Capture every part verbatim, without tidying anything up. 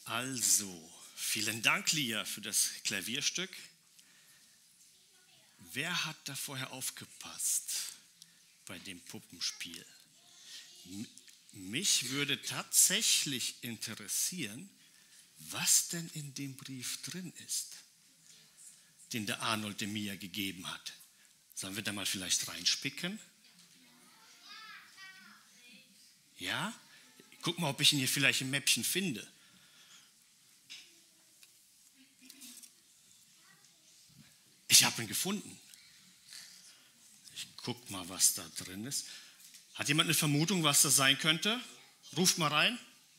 Also, vielen Dank, Lia, für das Klavierstück. Wer hat da vorher aufgepasst bei dem Puppenspiel? M- mich würde tatsächlich interessieren, was denn in dem Brief drin ist, den der Arnold dem Mia gegeben hat. Sollen wir da mal vielleicht reinspicken? Ja? Guck mal, ob ich ihn hier vielleicht im Mäppchen finde. Ich habe ihn gefunden. Ich guck mal, was da drin ist. Hat jemand eine Vermutung, was das sein könnte? Ruft mal rein.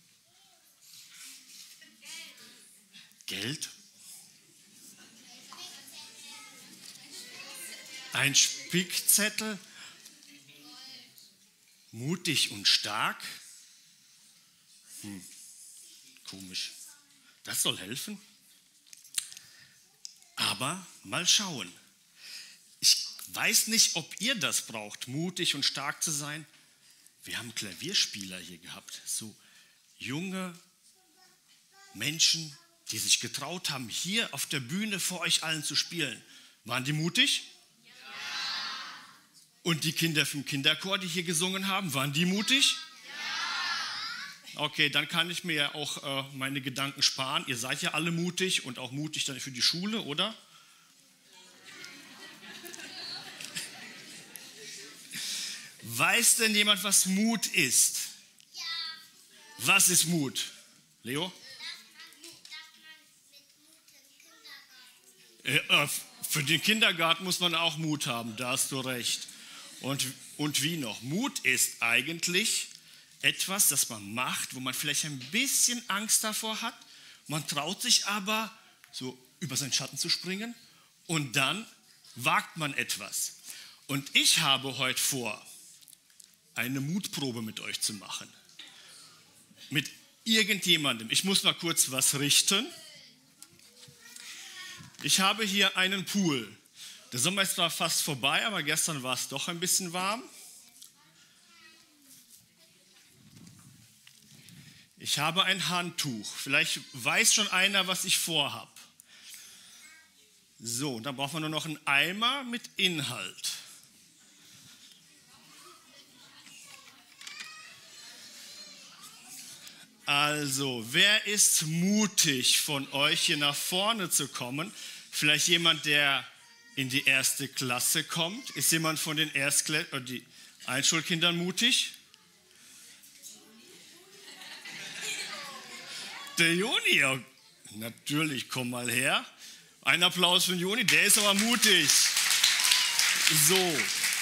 Geld. Ein Spickzettel. Mutig und stark. Hm. Komisch. Das soll helfen. Aber mal schauen. Ich weiß nicht, ob ihr das braucht, mutig und stark zu sein. Wir haben Klavierspieler hier gehabt. So junge Menschen, die sich getraut haben, hier auf der Bühne vor euch allen zu spielen. Waren die mutig? Ja. Und die Kinder vom Kinderchor, die hier gesungen haben, waren die mutig? Ja. Okay, dann kann ich mir ja auch äh, meine Gedanken sparen. Ihr seid ja alle mutig und auch mutig dann für die Schule, oder? Weiß denn jemand, was Mut ist? Ja. Was ist Mut? Leo? Äh, für den Kindergarten muss man auch Mut haben, da hast du recht. Und, und wie noch? Mut ist eigentlich etwas, das man macht, wo man vielleicht ein bisschen Angst davor hat. Man traut sich aber, so über seinen Schatten zu springen und dann wagt man etwas. Und ich habe heute vor, eine Mutprobe mit euch zu machen. Mit irgendjemandem. Ich muss mal kurz was richten. Ich habe hier einen Pool. Der Sommer ist zwar fast vorbei, aber gestern war es doch ein bisschen warm. Ich habe ein Handtuch. Vielleicht weiß schon einer, was ich vorhabe. So, und dann braucht man nur noch einen Eimer mit Inhalt. Also, wer ist mutig von euch, hier nach vorne zu kommen? Vielleicht jemand, der in die erste Klasse kommt? Ist jemand von den Erstkläss- oder die Einschulkindern mutig? Der Joni, ja, natürlich, komm mal her. Ein Applaus für den Joni, der ist aber mutig. So,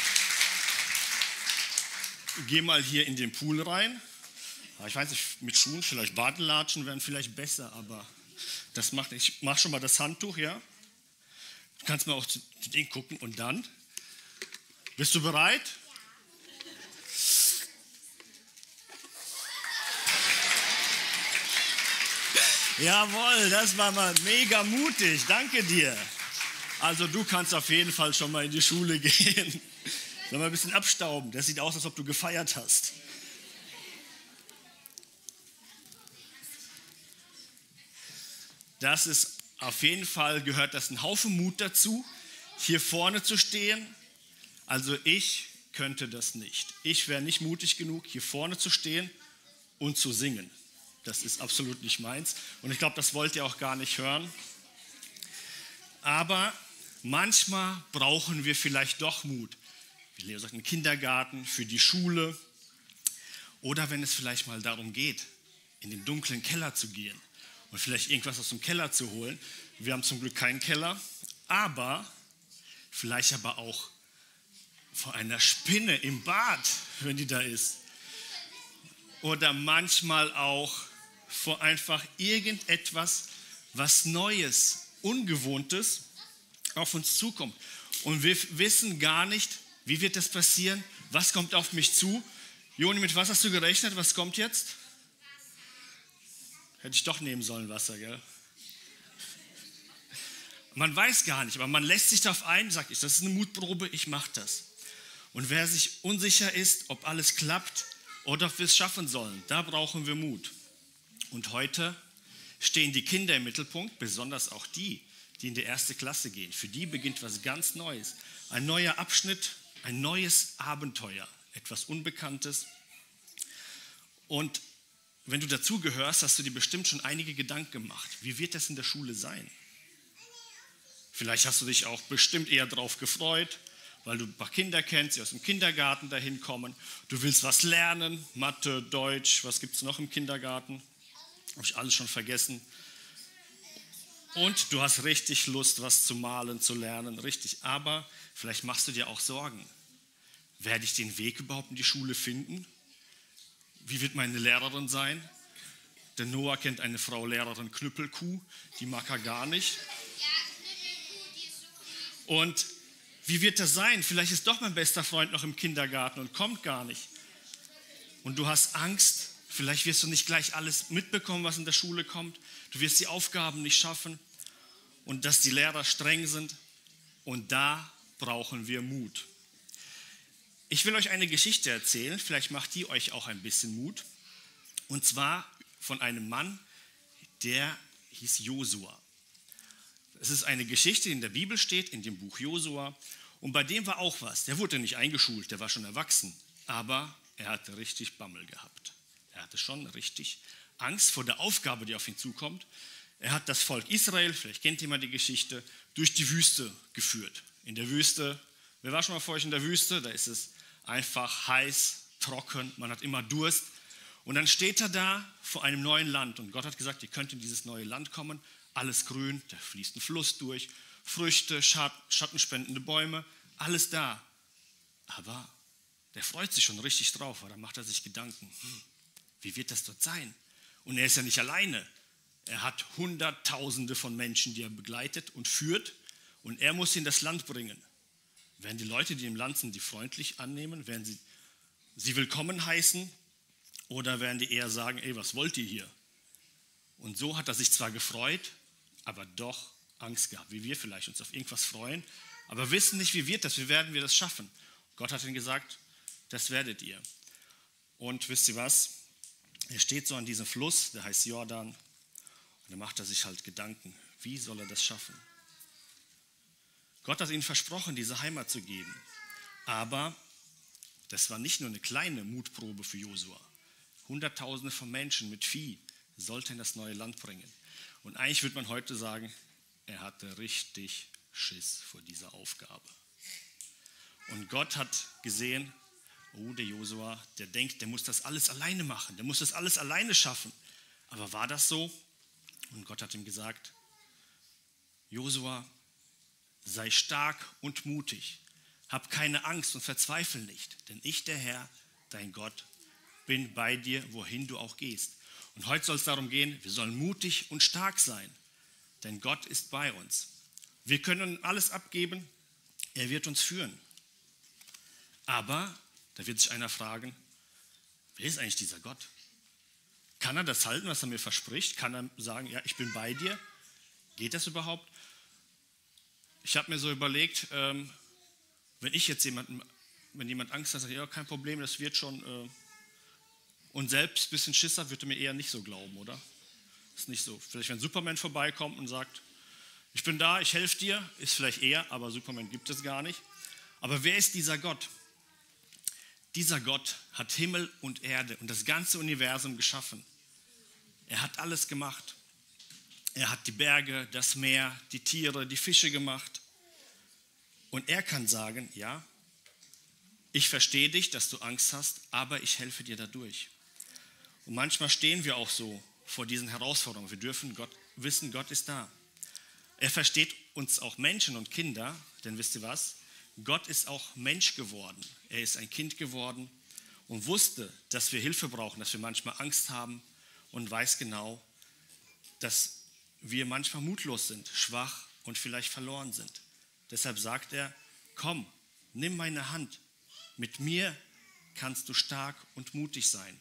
geh mal hier in den Pool rein. Ich weiß nicht, mit Schuhen, vielleicht Badelatschen wären vielleicht besser, aber das macht nicht. Ich mach schon mal das Handtuch, ja? Du kannst mal auch zu, zu denen gucken und dann. Bist du bereit? Ja. Jawohl, das war mal mega mutig. Danke dir. Also du kannst auf jeden Fall schon mal in die Schule gehen. Soll mal ein bisschen abstauben. Das sieht aus, als ob du gefeiert hast. Das ist auf jeden Fall, gehört das ein Haufen Mut dazu, hier vorne zu stehen. Also ich könnte das nicht. Ich wäre nicht mutig genug, hier vorne zu stehen und zu singen. Das ist absolut nicht meins. Und ich glaube, das wollt ihr auch gar nicht hören. Aber manchmal brauchen wir vielleicht doch Mut. Wie Leo sagt, im Kindergarten, für die Schule. Oder wenn es vielleicht mal darum geht, in den dunklen Keller zu gehen. Und vielleicht irgendwas aus dem Keller zu holen. Wir haben zum Glück keinen Keller, aber vielleicht aber auch vor einer Spinne im Bad, wenn die da ist. Oder manchmal auch vor einfach irgendetwas, was Neues, Ungewohntes auf uns zukommt. Und wir wissen gar nicht, wie wird das passieren, was kommt auf mich zu. Joni, mit was hast du gerechnet, was kommt jetzt? Hätte ich doch nehmen sollen, Wasser, gell? Man weiß gar nicht, aber man lässt sich darauf ein, sagt, das ist eine Mutprobe, ich mache das. Und wer sich unsicher ist, ob alles klappt oder ob wir es schaffen sollen, da brauchen wir Mut. Und heute stehen die Kinder im Mittelpunkt, besonders auch die, die in die erste Klasse gehen. Für die beginnt was ganz Neues. Ein neuer Abschnitt, ein neues Abenteuer, etwas Unbekanntes. Und wenn du dazugehörst, hast du dir bestimmt schon einige Gedanken gemacht. Wie wird das in der Schule sein? Vielleicht hast du dich auch bestimmt eher darauf gefreut, weil du ein paar Kinder kennst, die aus dem Kindergarten dahin kommen. Du willst was lernen, Mathe, Deutsch, was gibt es noch im Kindergarten? Habe ich alles schon vergessen. Und du hast richtig Lust, was zu malen, zu lernen, richtig. Aber vielleicht machst du dir auch Sorgen. Werde ich den Weg überhaupt in die Schule finden? Wie wird meine Lehrerin sein? Der Noah kennt eine Frau Lehrerin Knüppelkuh, die mag er gar nicht. Und wie wird das sein? Vielleicht ist doch mein bester Freund noch im Kindergarten und kommt gar nicht. Und du hast Angst, vielleicht wirst du nicht gleich alles mitbekommen, was in der Schule kommt. Du wirst die Aufgaben nicht schaffen und dass die Lehrer streng sind. Und da brauchen wir Mut. Ich will euch eine Geschichte erzählen, vielleicht macht die euch auch ein bisschen Mut. Und zwar von einem Mann, der hieß Josua. Es ist eine Geschichte, die in der Bibel steht, in dem Buch Josua. Und bei dem war auch was. Der wurde nicht eingeschult, der war schon erwachsen. Aber er hatte richtig Bammel gehabt. Er hatte schon richtig Angst vor der Aufgabe, die auf ihn zukommt. Er hat das Volk Israel, vielleicht kennt ihr mal die Geschichte, durch die Wüste geführt. In der Wüste, wer war schon mal vor euch in der Wüste? Da ist es einfach heiß, trocken, man hat immer Durst. Und dann steht er da vor einem neuen Land. Und Gott hat gesagt, ihr könnt in dieses neue Land kommen. Alles grün, da fließt ein Fluss durch, Früchte, schattenspendende Bäume, alles da. Aber der freut sich schon richtig drauf, weil dann macht er sich Gedanken, hm, wie wird das dort sein? Und er ist ja nicht alleine. Er hat Hunderttausende von Menschen, die er begleitet und führt. Und er muss sie in das Land bringen. Werden die Leute, die im Land sind, die freundlich annehmen? Werden sie sie willkommen heißen? Oder werden die eher sagen, ey, was wollt ihr hier? Und so hat er sich zwar gefreut, aber doch Angst gehabt, wie wir vielleicht uns auf irgendwas freuen, aber wissen nicht, wie wird das, wie werden wir das schaffen. Gott hat ihnen gesagt, das werdet ihr. Und wisst ihr was? Er steht so an diesem Fluss, der heißt Jordan, und da macht er sich halt Gedanken, wie soll er das schaffen? Gott hat ihnen versprochen, diese Heimat zu geben, aber das war nicht nur eine kleine Mutprobe für Josua. Hunderttausende von Menschen mit Vieh sollte in das neue Land bringen. Und eigentlich würde man heute sagen, er hatte richtig Schiss vor dieser Aufgabe. Und Gott hat gesehen, oh, der Josua, der denkt, der muss das alles alleine machen, der muss das alles alleine schaffen. Aber war das so? Und Gott hat ihm gesagt, Josua, sei stark und mutig, hab keine Angst und verzweifle nicht, denn ich, der Herr, dein Gott, bin bei dir, wohin du auch gehst. Und heute soll es darum gehen, wir sollen mutig und stark sein, denn Gott ist bei uns. Wir können alles abgeben, er wird uns führen. Aber da wird sich einer fragen, wer ist eigentlich dieser Gott? Kann er das halten, was er mir verspricht? Kann er sagen, ja, ich bin bei dir? Geht das überhaupt? Ich habe mir so überlegt, ähm, wenn ich jetzt jemanden, wenn jemand Angst hat, sagt, ja, kein Problem, das wird schon... Äh, Und selbst ein bisschen Schisser würde mir eher nicht so glauben, oder? Ist nicht so. Vielleicht wenn Superman vorbeikommt und sagt, ich bin da, ich helfe dir, ist vielleicht eher, aber Superman gibt es gar nicht. Aber wer ist dieser Gott? Dieser Gott hat Himmel und Erde und das ganze Universum geschaffen. Er hat alles gemacht. Er hat die Berge, das Meer, die Tiere, die Fische gemacht. Und er kann sagen, ja, ich verstehe dich, dass du Angst hast, aber ich helfe dir dadurch. Und manchmal stehen wir auch so vor diesen Herausforderungen. Wir dürfen Gott wissen, Gott ist da. Er versteht uns auch Menschen und Kinder, denn wisst ihr was? Gott ist auch Mensch geworden. Er ist ein Kind geworden und wusste, dass wir Hilfe brauchen, dass wir manchmal Angst haben und weiß genau, dass wir manchmal mutlos sind, schwach und vielleicht verloren sind. Deshalb sagt er, komm, nimm meine Hand. Mit mir kannst du stark und mutig sein.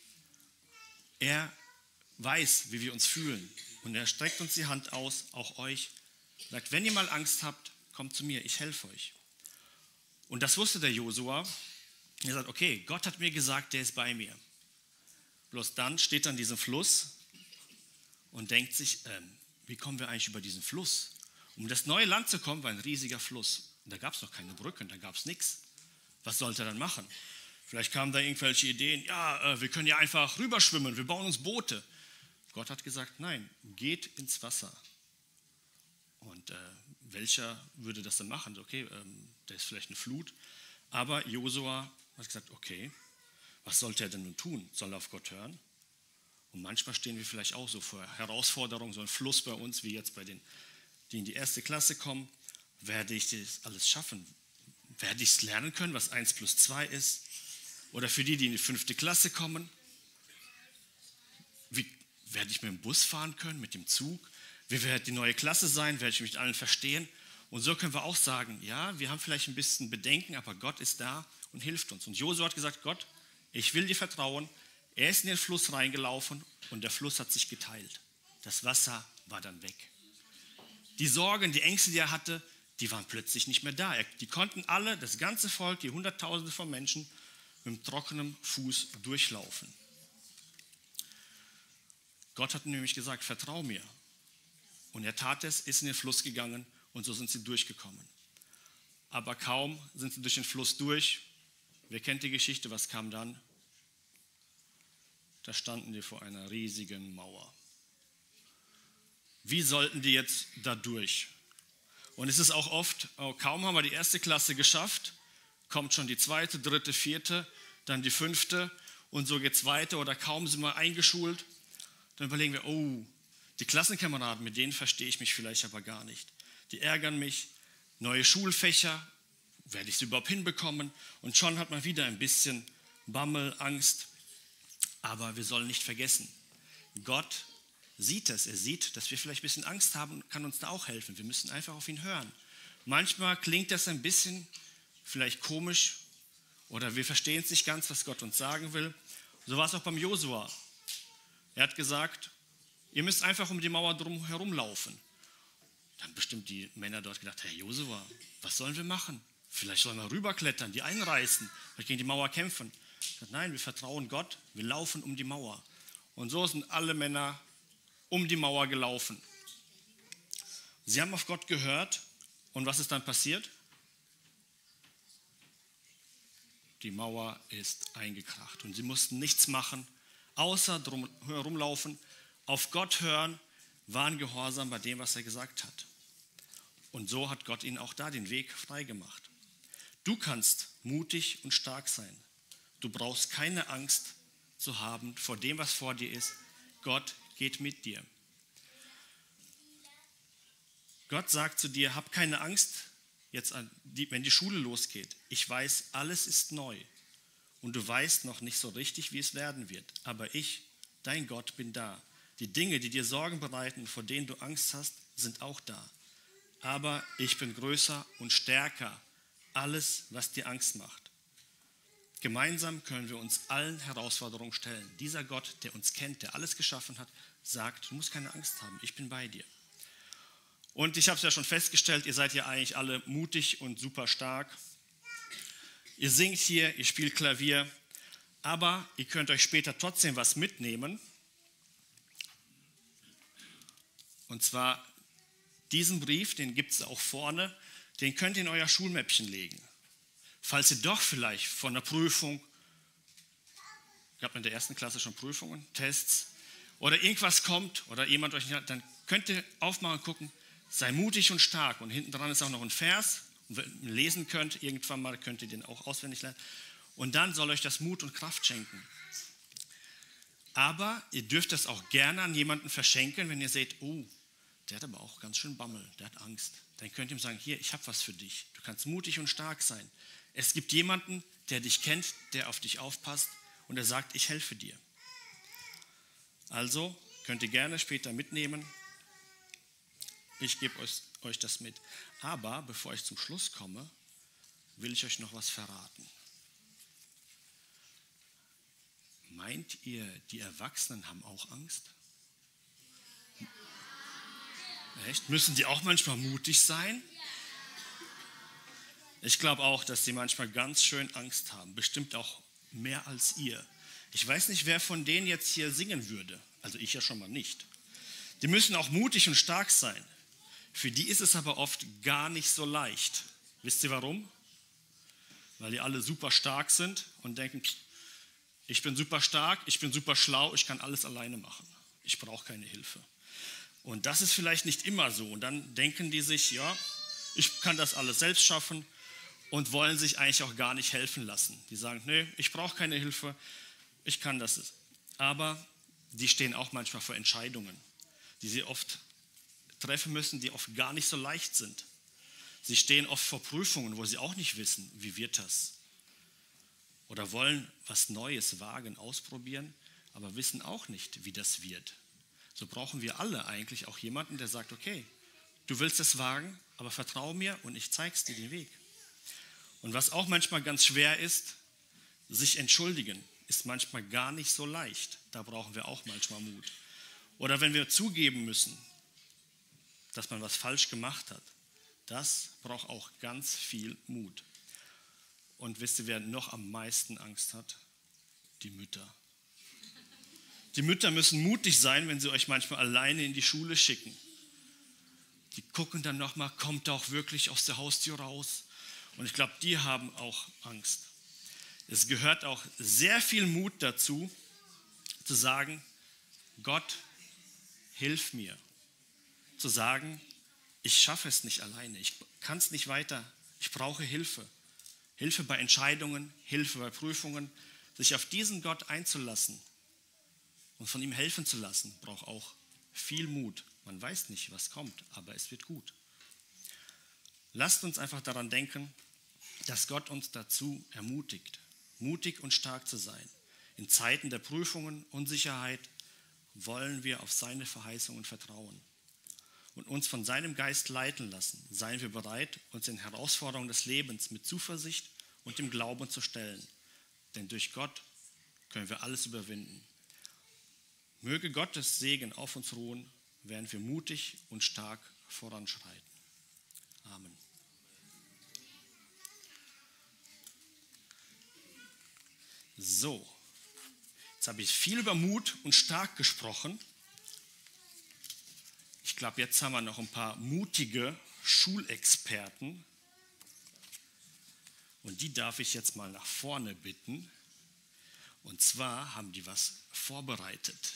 Er weiß, wie wir uns fühlen und er streckt uns die Hand aus, auch euch. Sagt, wenn ihr mal Angst habt, kommt zu mir, ich helfe euch. Und das wusste der Josua. Er sagt, okay, Gott hat mir gesagt, der ist bei mir. Bloß dann steht er an diesem Fluss und denkt sich, ähm, wie kommen wir eigentlich über diesen Fluss? Um in das neue Land zu kommen, war ein riesiger Fluss. Und da gab es noch keine Brücken, da gab es nichts. Was sollte er dann machen? Vielleicht kamen da irgendwelche Ideen, ja, äh, wir können ja einfach rüberschwimmen, wir bauen uns Boote. Gott hat gesagt, nein, geht ins Wasser. Und äh, welcher würde das dann machen? Okay, ähm, da ist vielleicht eine Flut. Aber Josua hat gesagt, okay, was sollte er denn nun tun? Soll er auf Gott hören? Und manchmal stehen wir vielleicht auch so vor Herausforderungen, so ein Fluss bei uns, wie jetzt bei denen, die in die erste Klasse kommen. Werde ich das alles schaffen? Werde ich es lernen können, was eins plus zwei ist? Oder für die, die in die fünfte Klasse kommen, wie werde ich mit dem Bus fahren können, mit dem Zug? Wie wird die neue Klasse sein? Werde ich mich mit allen verstehen? Und so können wir auch sagen, ja, wir haben vielleicht ein bisschen Bedenken, aber Gott ist da und hilft uns. Und Josua hat gesagt, Gott, ich will dir vertrauen. Er ist in den Fluss reingelaufen und der Fluss hat sich geteilt. Das Wasser war dann weg. Die Sorgen, die Ängste, die er hatte, die waren plötzlich nicht mehr da. Die konnten alle, das ganze Volk, die Hunderttausende von Menschen, mit trockenem Fuß durchlaufen. Gott hat nämlich gesagt, vertrau mir. Und er tat es, ist in den Fluss gegangen und so sind sie durchgekommen. Aber kaum sind sie durch den Fluss durch. Wer kennt die Geschichte, was kam dann? Da standen die vor einer riesigen Mauer. Wie sollten die jetzt da durch? Und es ist auch oft, oh, kaum haben wir die erste Klasse geschafft, kommt schon die zweite, dritte, vierte, dann die fünfte und so geht es weiter oder kaum sind wir eingeschult. Dann überlegen wir, oh, die Klassenkameraden, mit denen verstehe ich mich vielleicht aber gar nicht. Die ärgern mich, neue Schulfächer, werde ich sie überhaupt hinbekommen? Und schon hat man wieder ein bisschen Bammel, Angst. Aber wir sollen nicht vergessen, Gott sieht es. Er sieht, dass wir vielleicht ein bisschen Angst haben und kann uns da auch helfen. Wir müssen einfach auf ihn hören. Manchmal klingt das ein bisschen vielleicht komisch oder wir verstehen es nicht ganz, was Gott uns sagen will. So war es auch beim Josua. Er hat gesagt, ihr müsst einfach um die Mauer drum herum laufen. Dann haben bestimmt die Männer dort gedacht, Herr Josua, was sollen wir machen? Vielleicht sollen wir rüberklettern, die einreißen, vielleicht gegen die Mauer kämpfen. Sagt, nein, wir vertrauen Gott, wir laufen um die Mauer. Und so sind alle Männer um die Mauer gelaufen. Sie haben auf Gott gehört und was ist dann passiert? Die Mauer ist eingekracht und sie mussten nichts machen, außer drum herumlaufen, auf Gott hören, waren gehorsam bei dem, was er gesagt hat. Und so hat Gott ihnen auch da den Weg freigemacht. Du kannst mutig und stark sein. Du brauchst keine Angst zu haben vor dem, was vor dir ist. Gott geht mit dir. Gott sagt zu dir, hab keine Angst, jetzt, wenn die Schule losgeht. Ich weiß, alles ist neu. Und du weißt noch nicht so richtig, wie es werden wird. Aber ich, dein Gott, bin da. Die Dinge, die dir Sorgen bereiten, vor denen du Angst hast, sind auch da. Aber ich bin größer und stärker. Alles, was dir Angst macht. Gemeinsam können wir uns allen Herausforderungen stellen. Dieser Gott, der uns kennt, der alles geschaffen hat, sagt, du musst keine Angst haben, ich bin bei dir. Und ich habe es ja schon festgestellt, ihr seid ja eigentlich alle mutig und super stark. Ihr singt hier, ihr spielt Klavier, aber ihr könnt euch später trotzdem was mitnehmen. Und zwar diesen Brief, den gibt es auch vorne, den könnt ihr in euer Schulmäppchen legen. Falls ihr doch vielleicht von der Prüfung, gab in der ersten Klasse schon Prüfungen, Tests, oder irgendwas kommt oder jemand euch nicht hat, dann könnt ihr aufmachen und gucken, sei mutig und stark. Und hinten dran ist auch noch ein Vers, und wenn ihr lesen könnt, irgendwann mal könnt ihr den auch auswendig lernen. Und dann soll euch das Mut und Kraft schenken. Aber ihr dürft das auch gerne an jemanden verschenken, wenn ihr seht, oh, der hat aber auch ganz schön Bammel, der hat Angst. Dann könnt ihr ihm sagen, hier, ich habe was für dich. Du kannst mutig und stark sein. Es gibt jemanden, der dich kennt, der auf dich aufpasst und der sagt, ich helfe dir. Also könnt ihr gerne später mitnehmen. Ich gebe euch, euch das mit. Aber bevor ich zum Schluss komme, will ich euch noch was verraten. Meint ihr, die Erwachsenen haben auch Angst? Echt? Müssen die auch manchmal mutig sein? Ich glaube auch, dass sie manchmal ganz schön Angst haben. Bestimmt auch mehr als ihr. Ich weiß nicht, wer von denen jetzt hier singen würde. Also ich ja schon mal nicht. Die müssen auch mutig und stark sein. Für die ist es aber oft gar nicht so leicht. Wisst ihr warum? Weil die alle super stark sind und denken, ich bin super stark, ich bin super schlau, ich kann alles alleine machen. Ich brauche keine Hilfe. Und das ist vielleicht nicht immer so. Und dann denken die sich, ja, ich kann das alles selbst schaffen und wollen sich eigentlich auch gar nicht helfen lassen. Die sagen, nee, ich brauche keine Hilfe, ich kann das. Aber die stehen auch manchmal vor Entscheidungen, die sie oft treffen müssen, die oft gar nicht so leicht sind. Sie stehen oft vor Prüfungen, wo sie auch nicht wissen, wie wird das? Oder wollen was Neues wagen, ausprobieren, aber wissen auch nicht, wie das wird. So brauchen wir alle eigentlich auch jemanden, der sagt, okay, du willst es wagen, aber vertrau mir und ich zeig's dir den Weg. Und was auch manchmal ganz schwer ist, sich entschuldigen, ist manchmal gar nicht so leicht. Da brauchen wir auch manchmal Mut. Oder wenn wir zugeben müssen, dass man was falsch gemacht hat, das braucht auch ganz viel Mut. Und wisst ihr, wer noch am meisten Angst hat? Die Mütter. Die Mütter müssen mutig sein, wenn sie euch manchmal alleine in die Schule schicken. Die gucken dann nochmal, kommt er auch wirklich aus der Haustür raus? Und ich glaube, die haben auch Angst. Es gehört auch sehr viel Mut dazu, zu sagen, Gott, hilf mir. Zu sagen, ich schaffe es nicht alleine, ich kann es nicht weiter, ich brauche Hilfe. Hilfe bei Entscheidungen, Hilfe bei Prüfungen. Sich auf diesen Gott einzulassen und von ihm helfen zu lassen, braucht auch viel Mut. Man weiß nicht, was kommt, aber es wird gut. Lasst uns einfach daran denken, dass Gott uns dazu ermutigt, mutig und stark zu sein. In Zeiten der Prüfungen, Unsicherheit wollen wir auf seine Verheißungen vertrauen und uns von seinem Geist leiten lassen. Seien wir bereit, uns den Herausforderungen des Lebens mit Zuversicht und dem Glauben zu stellen. Denn durch Gott können wir alles überwinden. Möge Gottes Segen auf uns ruhen, während wir mutig und stark voranschreiten. Amen. So, jetzt habe ich viel über Mut und stark gesprochen. Ich glaube, jetzt haben wir noch ein paar mutige Schulexperten. Und die darf ich jetzt mal nach vorne bitten. Und zwar haben die was vorbereitet.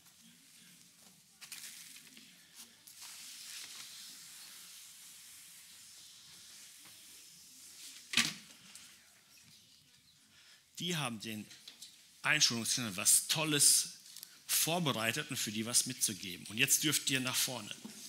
Die haben den Einschulungskindern was Tolles vorbereitet und für die was mitzugeben. Und jetzt dürft ihr nach vorne.